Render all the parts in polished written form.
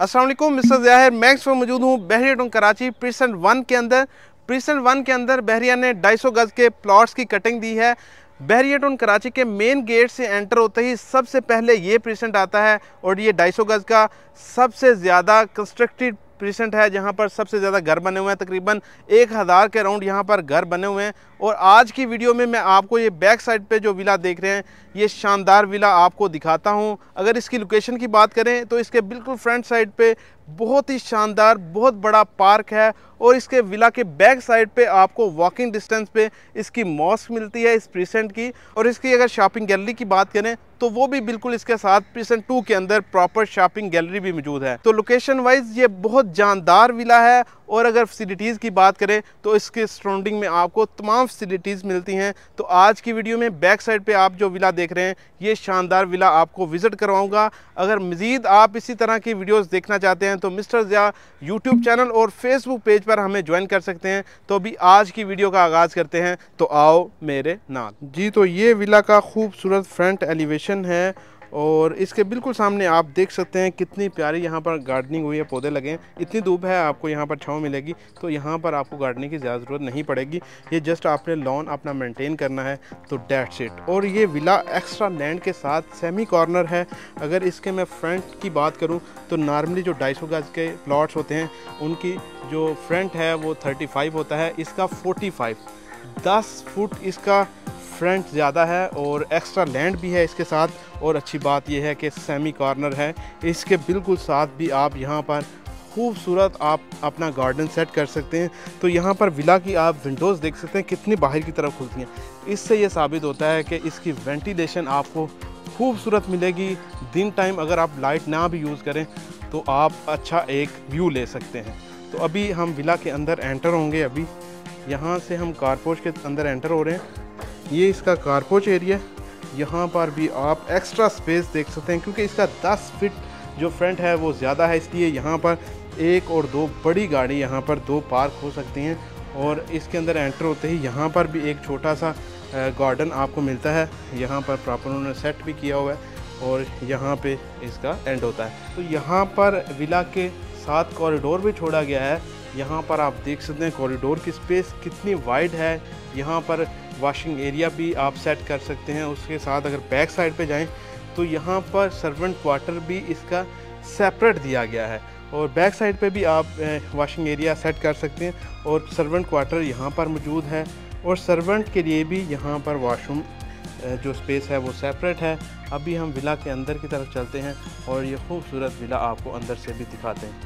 अस्सलाम वालेकुम, मिस्टर ज़ाहिर मैक्स पर मौजूद हूँ बहरिया टाउन कराची प्रीसेंट 1 के अंदर। प्रीसेंट 1 के अंदर बहरिया ने 250 गज़ के प्लॉट्स की कटिंग दी है। बहरिया टाउन कराची के मेन गेट से एंटर होते ही सबसे पहले ये प्रीसेंट आता है और ये 250 गज़ का सबसे ज़्यादा कंस्ट्रक्टेड प्रीसेंट है, जहाँ पर सबसे ज़्यादा घर बने हुए हैं। तकरीबन 1000 के अराउंड यहाँ पर घर बने हुए हैं। और आज की वीडियो में मैं आपको ये बैक साइड पे जो विला देख रहे हैं, ये शानदार विला आपको दिखाता हूँ। अगर इसकी लोकेशन की बात करें तो इसके बिल्कुल फ्रंट साइड पे बहुत ही शानदार बहुत बड़ा पार्क है और इसके विला के बैक साइड पे आपको वॉकिंग डिस्टेंस पे इसकी मॉस्क मिलती है इस प्रीसेंट की। और इसकी अगर शॉपिंग गैलरी की बात करें तो वो भी बिल्कुल इसके साथ प्रीसेंट 2 के अंदर प्रॉपर शॉपिंग गैलरी भी मौजूद है। तो लोकेशन वाइज ये बहुत जानदार विला है। और अगर फैसिलिटीज़ की बात करें तो इसके सराउंडिंग में आपको तमाम फैसिलिटीज़ मिलती हैं। तो आज की वीडियो में बैक साइड पे आप जो विला देख रहे हैं, ये शानदार विला आपको विज़िट करवाऊंगा। अगर मज़ीद आप इसी तरह की वीडियोस देखना चाहते हैं तो मिस्टर ज़िया यूट्यूब चैनल और फेसबुक पेज पर हमें ज्वाइन कर सकते हैं। तो अभी आज की वीडियो का आगाज़ करते हैं, तो आओ मेरे नाल जी। तो ये विला का खूबसूरत फ्रंट एलिवेशन है और इसके बिल्कुल सामने आप देख सकते हैं कितनी प्यारी यहाँ पर गार्डनिंग हुई है, पौधे लगे हैं। इतनी धूप है, आपको यहाँ पर छाँव मिलेगी, तो यहाँ पर आपको गार्डनिंग की ज़्यादा ज़रूरत नहीं पड़ेगी। ये जस्ट आपने लॉन अपना मेंटेन करना है, तो डेट्स इट। और ये विला एक्स्ट्रा लैंड के साथ सेमी कॉर्नर है। अगर इसके मैं फ्रंट की बात करूँ तो नॉर्मली जो 250 गज के प्लॉट्स होते हैं उनकी जो फ्रंट है वो 35 होता है, इसका 45 10 फुट इसका फ्रंट ज़्यादा है और एक्स्ट्रा लैंड भी है इसके साथ। और अच्छी बात यह है कि सेमी कॉर्नर है। इसके बिल्कुल साथ भी आप यहाँ पर खूबसूरत आप अपना गार्डन सेट कर सकते हैं। तो यहाँ पर विला की आप विंडोज़ देख सकते हैं कितनी बाहर की तरफ खुलती हैं। इससे ये साबित होता है कि इसकी वेंटिलेशन आपको खूबसूरत मिलेगी। दिन टाइम अगर आप लाइट ना भी यूज़ करें तो आप अच्छा एक व्यू ले सकते हैं। तो अभी हम विला के अंदर एंटर होंगे। अभी यहाँ से हम कारपोच के अंदर एंटर हो रहे हैं। ये इसका कारपोच एरिया, यहाँ पर भी आप एक्स्ट्रा स्पेस देख सकते हैं क्योंकि इसका 10 फीट जो फ्रंट है वो ज़्यादा है, इसलिए यहाँ पर 1 और 2 बड़ी गाड़ी यहाँ पर 2 पार्क हो सकती हैं। और इसके अंदर एंटर होते ही यहाँ पर भी एक छोटा सा गार्डन आपको मिलता है। यहाँ पर प्रॉपर उन्होंने सेट भी किया हुआ है और यहाँ पे इसका एंड होता है। तो यहाँ पर विला के साथ कॉरिडोर भी छोड़ा गया है। यहाँ पर आप देख सकते हैं कॉरिडोर की स्पेस कितनी वाइड है। यहाँ पर वॉशिंग एरिया भी आप सेट कर सकते हैं। उसके साथ अगर बैक साइड पे जाएं तो यहाँ पर सर्वेंट क्वार्टर भी इसका सेपरेट दिया गया है और बैक साइड पे भी आप वॉशिंग एरिया सेट कर सकते हैं। और सर्वेंट क्वार्टर यहाँ पर मौजूद है और सर्वेंट के लिए भी यहाँ पर वॉशरूम जो स्पेस है वो सेपरेट है। अभी हम विला के अंदर की तरफ चलते हैं और ये खूबसूरत विला आपको अंदर से भी दिखाते हैं।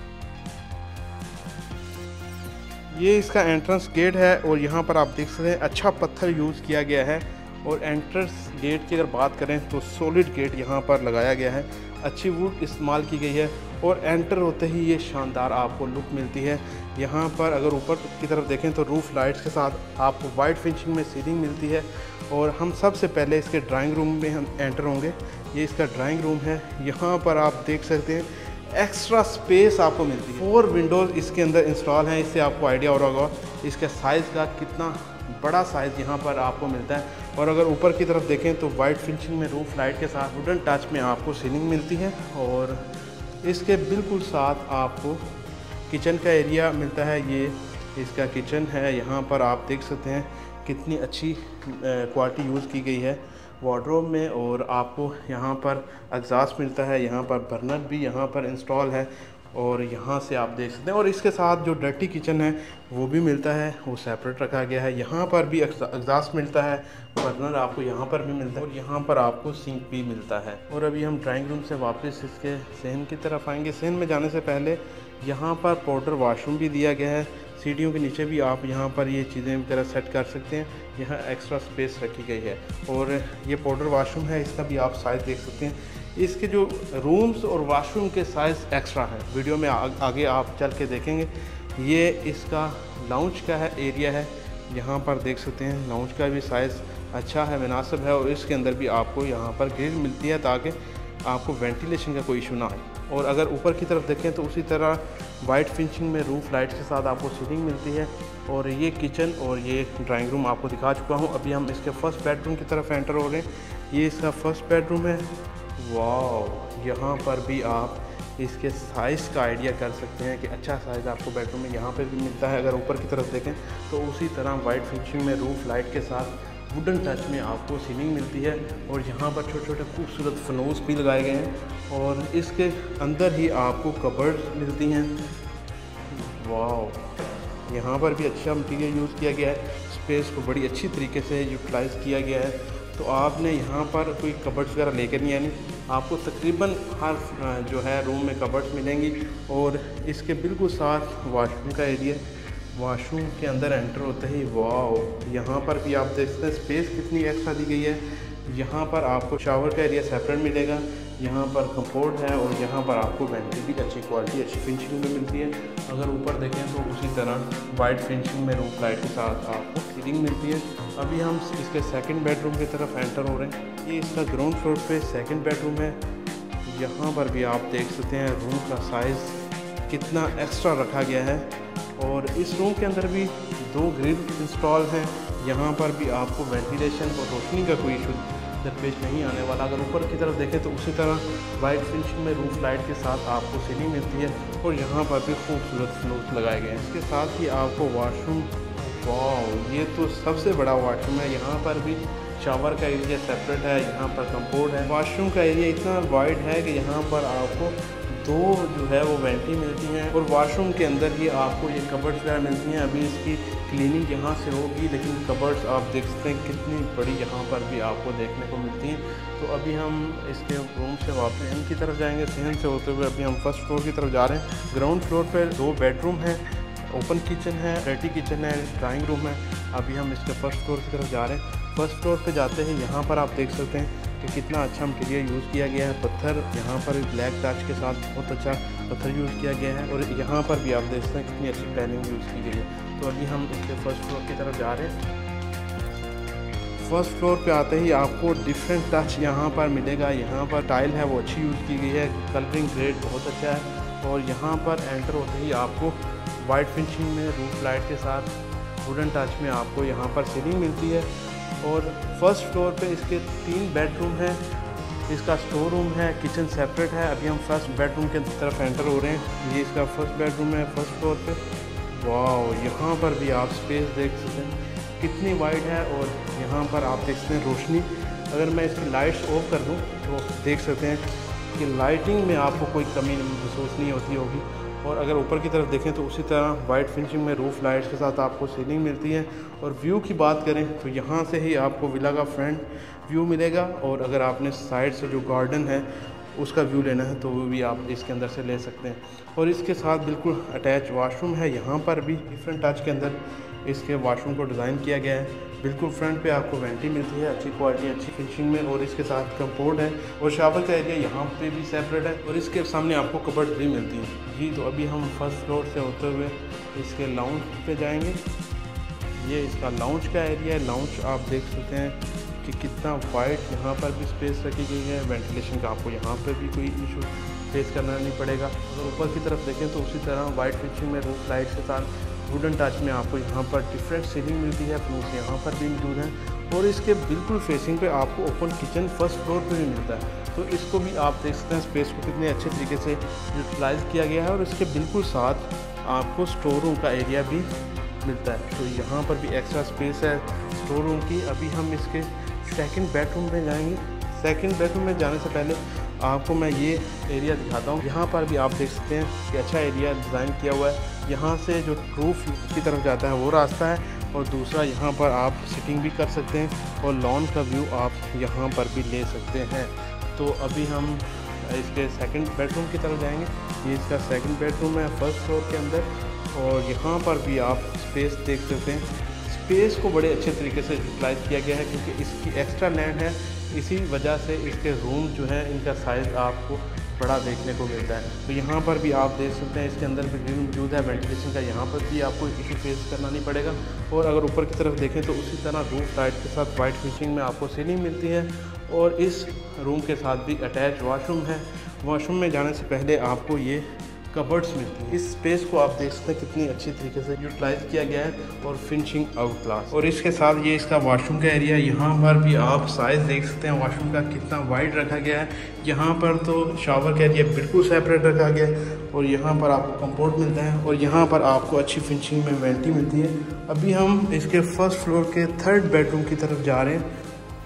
ये इसका एंट्रेंस गेट है और यहाँ पर आप देख सकते हैं अच्छा पत्थर यूज़ किया गया है। और एंट्रेंस गेट की अगर बात करें तो सॉलिड गेट यहाँ पर लगाया गया है, अच्छी वुड इस्तेमाल की गई है। और एंटर होते ही ये शानदार आपको लुक मिलती है। यहाँ पर अगर ऊपर की तरफ देखें तो रूफ लाइट्स के साथ आपको वाइट फिनिशिंग में सीलिंग मिलती है। और हम सबसे पहले इसके ड्राइंग रूम में हम एंटर होंगे। ये इसका ड्राइंग रूम है। यहाँ पर आप देख सकते हैं एक्स्ट्रा स्पेस आपको मिलती है। 4 विंडोज़ इसके अंदर इंस्टॉल हैं। इससे आपको आइडिया हो रहा होगा इसके साइज़ का, कितना बड़ा साइज़ यहाँ पर आपको मिलता है। और अगर ऊपर की तरफ देखें तो वाइट फिनिशिंग में रूफ लाइट के साथ वुडन टच में आपको सीलिंग मिलती है। और इसके बिल्कुल साथ आपको किचन का एरिया मिलता है। ये इसका किचन है। यहाँ पर आप देख सकते हैं कितनी अच्छी क्वालिटी यूज़ की गई है वार्डरोब में। और आपको यहाँ पर एग्जॉस्ट मिलता है, यहाँ पर बर्नर भी यहाँ पर इंस्टॉल है और यहाँ से आप देख सकते हैं। और इसके साथ जो डर्टी किचन है वो भी मिलता है, वो सेपरेट रखा गया है। यहाँ पर भी एग्जॉस्ट मिलता है, बर्नर आपको यहाँ पर भी मिलता है और यहाँ पर आपको सिंक भी मिलता है। और अभी हम ड्राइंग रूम से वापस इसके सहन की तरफ आएंगे। सहन में जाने से पहले यहाँ पर पाउडर वॉशरूम भी दिया गया है। सीढ़ियों के नीचे भी आप यहाँ पर ये चीज़ें वगैरह सेट कर सकते हैं। यहाँ एक्स्ट्रा स्पेस रखी गई है। और ये पाउडर वॉशरूम है, इसका भी आप साइज़ देख सकते हैं। इसके जो रूम्स और वॉशरूम के साइज़ एक्स्ट्रा है, वीडियो में आगे आप चल के देखेंगे। ये इसका लाउंज का है एरिया है, यहाँ पर देख सकते हैं लाउंज का भी साइज़ अच्छा है, मुनासिब है। और इसके अंदर भी आपको यहाँ पर ग्रिल मिलती है ताकि आपको वेंटिलेशन का कोई इशू ना आए। और अगर ऊपर की तरफ देखें तो उसी तरह वाइट फिनिशिंग में रूफ लाइट्स के साथ आपको सीलिंग मिलती है। और ये किचन और ये ड्राइंग रूम आपको दिखा चुका हूँ। अभी हम इसके फर्स्ट बेडरूम की तरफ एंटर हो रहे हैं। ये इसका फर्स्ट बेडरूम है। वाह, यहाँ पर भी आप इसके साइज़ का आइडिया कर सकते हैं कि अच्छा साइज़ आपको बेडरूम में यहाँ पे भी मिलता है। अगर ऊपर की तरफ देखें तो उसी तरह वाइट फिनिशिंग में रूफ लाइट के साथ वुडन टच में आपको सीलिंग मिलती है और यहाँ पर छोटे छोटे खूबसूरत फनोस भी लगाए गए हैं और इसके अंदर ही आपको कबर्ड मिलती हैं। वाह, यहाँ पर भी अच्छा मटीरियल यूज़ किया गया है, स्पेस को बड़ी अच्छी तरीके से यूटिलाइज़ किया गया है। तो आपने यहाँ पर कोई कबर्ड्स वगैरह लेकर नहीं आनी, आपको तकरीबन हर जो है रूम में कबर्ड्स मिलेंगी और इसके बिल्कुल साथ वॉशरूम का एरिया। वॉशरूम के अंदर एंटर होते ही वाह, यहाँ पर भी आप देख सकते हैं स्पेस कितनी एक्स्ट्रा दी गई है। यहाँ पर आपको शावर का एरिया सेपरेट मिलेगा, यहाँ पर कंफर्ट है और यहाँ पर आपको वेंटी भी अच्छी क्वालिटी अच्छी फिनिशिंग में मिलती है। अगर ऊपर देखें तो उसी तरह वाइट फिनिशिंग में रूफ लाइट के साथ आपको सीलिंग मिलती है। अभी हम इसके सेकंड बेडरूम की तरफ एंटर हो रहे हैं। ये इसका ग्राउंड फ्लोर पे सेकंड बेडरूम है। यहाँ पर भी आप देख सकते हैं रूम का साइज़ कितना एक्स्ट्रा रखा गया है और इस रूम के अंदर भी 2 ग्रिल इंस्टॉल हैं। यहाँ पर भी आपको वेंटिलेशन और रोशनी का कोई इशू दरपेश नहीं आने वाला। अगर ऊपर की तरफ देखें तो उसी तरह वाइट फिनिशिंग में रूफ लाइट के साथ आपको सीलिंग मिलती है और यहाँ पर भी खूबसूरत फ्लोर्स लगाए गए हैं। इसके साथ ही आपको वॉशरूम, वाह, ये तो सबसे बड़ा वॉशरूम है। यहाँ पर भी शावर का एरिया सेपरेट है, यहाँ पर कंपोर्ट है। वॉशरूम का एरिया इतना वाइड है कि यहाँ पर आपको 2 जो है वो वेंटी मिलती हैं और वॉशरूम के अंदर ही आपको ये कबर्ड्स वगैरह मिलती हैं। अभी इसकी क्लीनिंग यहाँ से होगी, लेकिन कबर्ड्स आप देख सकते हैं कितनी बड़ी यहाँ पर भी आपको देखने को मिलती हैं। तो अभी हम इसके रूम से वापस इनकी तरफ जाएंगे। सहन से होते हुए अभी हम फर्स्ट फ्लोर की तरफ जा रहे हैं। ग्राउंड फ्लोर पर 2 बेडरूम हैं, ओपन किचन है, रेडी किचन है, ड्राइंग रूम है। अभी हम इसके फर्स्ट फ्लोर की तरफ जा रहे हैं। फर्स्ट फ्लोर पे जाते हैं, यहाँ पर आप देख सकते हैं कि कितना अच्छा मटीरियल यूज़ किया गया है। पत्थर यहाँ पर ब्लैक टच के साथ बहुत अच्छा पत्थर यूज़ किया गया है और यहाँ पर भी आप देख सकते हैं कितनी अच्छी प्लानिंग यूज़ की गई है। तो अभी हम इसके फर्स्ट फ्लोर की तरफ जा रहे हैं। फर्स्ट फ्लोर पे आते ही आपको डिफरेंट टच यहाँ पर मिलेगा। यहाँ पर टाइल है वो अच्छी यूज़ की गई है, कलरिंग ग्रेड बहुत अच्छा है और यहाँ पर एंटर होते ही आपको वाइट फिनिशिंग में रूफ लाइट के साथ वुडन टच में आपको यहाँ पर सीलिंग मिलती है। और फर्स्ट फ्लोर पे इसके 3 बेडरूम हैं, इसका स्टोर रूम है, किचन सेपरेट है। अभी हम फर्स्ट बेडरूम के तरफ एंटर हो रहे हैं। ये इसका फर्स्ट बेडरूम है फर्स्ट फ्लोर पे। वाह, यहाँ पर भी आप स्पेस देख सकते हैं कितनी वाइड है और यहाँ पर आप देख सकते हैं रोशनी। अगर मैं इसकी लाइट्स ऑफ कर दूँ तो देख सकते हैं कि लाइटिंग में आपको कोई कमी महसूस नहीं होती होगी। और अगर ऊपर की तरफ देखें तो उसी तरह वाइट फिनिशिंग में रूफ लाइट्स के साथ आपको सीलिंग मिलती है। और व्यू की बात करें तो यहाँ से ही आपको विला का फ्रंट व्यू मिलेगा और अगर आपने साइड से जो गार्डन है उसका व्यू लेना है तो वो भी आप इसके अंदर से ले सकते हैं। और इसके साथ बिल्कुल अटैच वॉशरूम है। यहाँ पर भी डिफरेंट टच के अंदर इसके वॉशरूम को डिज़ाइन किया गया है। बिल्कुल फ्रंट पे आपको वेंटी मिलती है अच्छी क्वालिटी अच्छी फिनिशिंग में और इसके साथ कंपोर्ट है और शावर का एरिया यहाँ पे भी सेपरेट है और इसके सामने आपको कबर्ड भी मिलती हैं जी। तो अभी हम फर्स्ट फ्लोर से होते हुए इसके लाउंज पे जाएंगे। ये इसका लाउंज का एरिया है। लाउंज आप देख सकते हैं कि कितना वाइड यहाँ पर भी स्पेस रखी गई है। वेंटिलेशन का आपको यहाँ पर भी कोई इशू फेस करना नहीं पड़ेगा। अगर ऊपर की तरफ देखें तो उसी तरह वाइट फिनिशिंग में रूफ लाइट के साथ वुडन टच में आपको यहाँ पर डिफरेंट सीलिंग मिलती है। फ्लोर्स यहाँ पर भी मौजूद हैं और इसके बिल्कुल फेसिंग पे आपको ओपन किचन फर्स्ट फ्लोर पे भी मिलता है। तो इसको भी आप देख सकते हैं स्पेस को कितने अच्छे तरीके से यूटिलाइज़ किया गया है और इसके बिल्कुल साथ आपको स्टोर रूम का एरिया भी मिलता है। तो यहाँ पर भी एक्स्ट्रा स्पेस है स्टोर रूम की। अभी हम इसके सेकंड बेडरूम में जाएंगे। सेकंड बेडरूम में जाने से पहले आपको मैं ये एरिया दिखाता हूँ। यहाँ पर भी आप देख सकते हैं कि अच्छा एरिया डिज़ाइन किया हुआ है। यहाँ से जो रूफ की तरफ जाता है वो रास्ता है और दूसरा यहाँ पर आप सिटिंग भी कर सकते हैं और लॉन का व्यू आप यहाँ पर भी ले सकते हैं। तो अभी हम इसके सेकंड बेडरूम की तरफ जाएंगे। ये इसका सेकंड बेडरूम है फर्स्ट फ्लोर के अंदर और यहाँ पर भी आप स्पेस देख सकते हैं। स्पेस को बड़े अच्छे तरीके से यूटिलाइज़ किया गया है क्योंकि इसकी एक्स्ट्रा लैंड है। इसी वजह से इसके रूम जो है इनका साइज़ आपको बड़ा देखने को मिलता है। तो यहाँ पर भी आप देख सकते हैं इसके अंदर भी ग्रिल मौजूद है वेंटिलेशन का। यहाँ पर भी आपको इशू फेस करना नहीं पड़ेगा। और अगर ऊपर की तरफ देखें तो उसी तरह रूफ लाइट के साथ वाइट फिनिशिंग में आपको सीलिंग मिलती है और इस रूम के साथ भी अटैच वॉशरूम है। वॉशरूम में जाने से पहले आपको ये कबर्ड्स मिलती हैं। इस स्पेस को आप देख सकते हैं कितनी अच्छी तरीके से यूटिलाइज किया गया है और फिनिशिंग आउट क्लास। और इसके साथ ये इसका वॉशरूम का एरिया, यहाँ पर भी आप साइज़ देख सकते हैं वॉशरूम का कितना वाइड रखा गया है। यहाँ पर तो शावर का एरिया बिल्कुल सेपरेट रखा गया है और यहाँ पर आपको कंपोर्ट मिलता है और यहाँ पर आपको अच्छी फिनिशिंग में वेंटी मिलती है। अभी हम इसके फर्स्ट फ्लोर के थर्ड बेडरूम की तरफ जा रहे हैं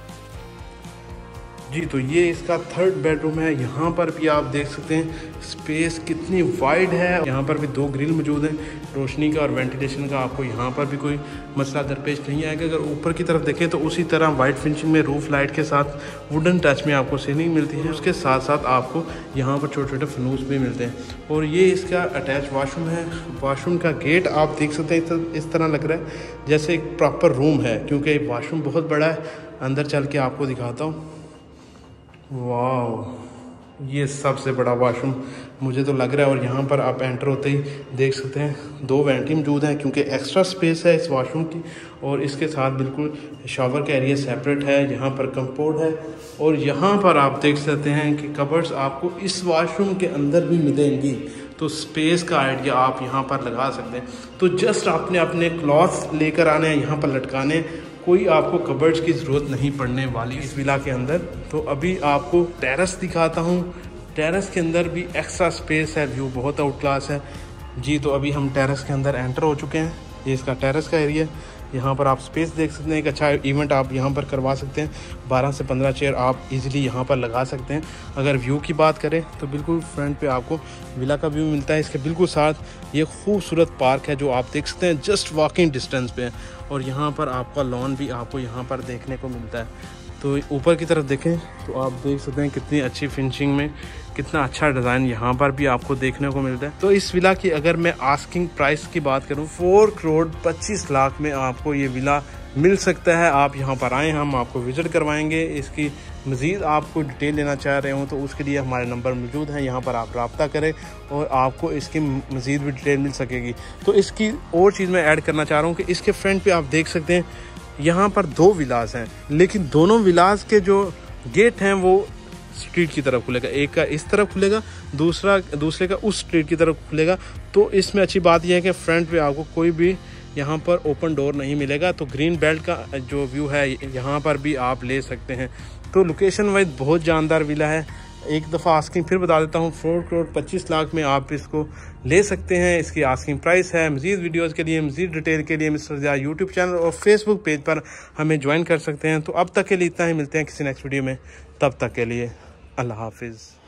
जी। तो ये इसका थर्ड बेडरूम है। यहाँ पर भी आप देख सकते हैं स्पेस कितनी वाइड है। यहाँ पर भी 2 ग्रिल मौजूद हैं रोशनी का और वेंटिलेशन का। आपको यहाँ पर भी कोई मसला दरपेश नहीं आएगा। अगर ऊपर की तरफ देखें तो उसी तरह वाइट फिनिशिंग में रूफ लाइट के साथ वुडन टच में आपको सीलिंग मिलती है। उसके साथ साथ आपको यहाँ पर छोटे छोटे फनूस भी मिलते हैं। और ये इसका अटैच वॉशरूम है। वॉशरूम का गेट आप देख सकते हैं इस तरह लग रहा है जैसे एक प्रॉपर रूम है, क्योंकि वॉशरूम बहुत बड़ा है। अंदर चल के आपको दिखाता हूँ। वाह, ये सबसे बड़ा वॉशरूम मुझे तो लग रहा है। और यहाँ पर आप एंटर होते ही देख सकते हैं 2 वेंटी मौजूद हैं, क्योंकि एक्स्ट्रा स्पेस है इस वॉशरूम की। और इसके साथ बिल्कुल शावर का एरिया सेपरेट है। यहाँ पर कंपोर्ट है और यहाँ पर आप देख सकते हैं कि कबर्ड्स आपको इस वॉशरूम के अंदर भी मिलेंगी। तो स्पेस का आइडिया आप यहाँ पर लगा सकते हैं। तो जस्ट आपने अपने क्लॉथ लेकर आने हैं, यहाँ पर लटकाने, कोई आपको कबर्ड्स की ज़रूरत नहीं पड़ने वाली इस विला के अंदर। तो अभी आपको टेरेस दिखाता हूँ। टेरेस के अंदर भी एक्स्ट्रा स्पेस है, व्यू बहुत आउट क्लास है जी। तो अभी हम टेरेस के अंदर एंटर हो चुके हैं। ये इसका टेरेस का एरिया। यहाँ पर आप स्पेस देख सकते हैं। एक अच्छा इवेंट आप यहाँ पर करवा सकते हैं। 12 से 15 चेयर आप इजीली यहाँ पर लगा सकते हैं। अगर व्यू की बात करें तो बिल्कुल फ्रंट पे आपको विला का व्यू मिलता है। इसके बिल्कुल साथ ये खूबसूरत पार्क है जो आप देख सकते हैं जस्ट वॉकिंग डिस्टेंस पे। और यहाँ पर आपका लॉन भी आपको यहाँ पर देखने को मिलता है। तो ऊपर की तरफ देखें तो आप देख सकते हैं कितनी अच्छी फिनिशिंग में कितना अच्छा डिज़ाइन यहाँ पर भी आपको देखने को मिलता है। तो इस विला की अगर मैं आस्किंग प्राइस की बात करूँ 4 करोड़ 25 लाख में आपको ये विला मिल सकता है। आप यहाँ पर आएँ, हम आपको विज़िट करवाएंगे। इसकी मज़ीद आपको डिटेल लेना चाह रहे हो तो उसके लिए हमारे नंबर मौजूद हैं, यहाँ पर आप रब्ता करें और आपको इसकी मज़ीद भी डिटेल मिल सकेगी। तो इसकी और चीज़ मैं ऐड करना चाह रहा हूँ कि इसके फ्रंट पे आप देख सकते हैं यहाँ पर 2 विलास हैं, लेकिन दोनों विलास के जो गेट हैं वो स्ट्रीट की तरफ खुलेगा। एक का इस तरफ खुलेगा, दूसरे का उस स्ट्रीट की तरफ खुलेगा। तो इसमें अच्छी बात यह है कि फ्रंट पे आपको कोई भी यहाँ पर ओपन डोर नहीं मिलेगा। तो ग्रीन बेल्ट का जो व्यू है यहाँ पर भी आप ले सकते हैं। तो लोकेशन वाइज बहुत जानदार विला है। एक दफ़ा आस्किंग फिर बता देता हूँ, 4 करोड़ 25 लाख में आप इसको ले सकते हैं। इसकी आस्किंग प्राइस है। मज़ीद वीडियोज़ के लिए, मज़ीद डिटेल के लिए मिस्टर ज़िया यूट्यूब चैनल और फेसबुक पेज पर हमें ज्वाइन कर सकते हैं। तो अब तक के लिए इतना ही, मिलते हैं किसी नेक्स्ट वीडियो में। तब तक के लिए अल्लाह हाफिज़।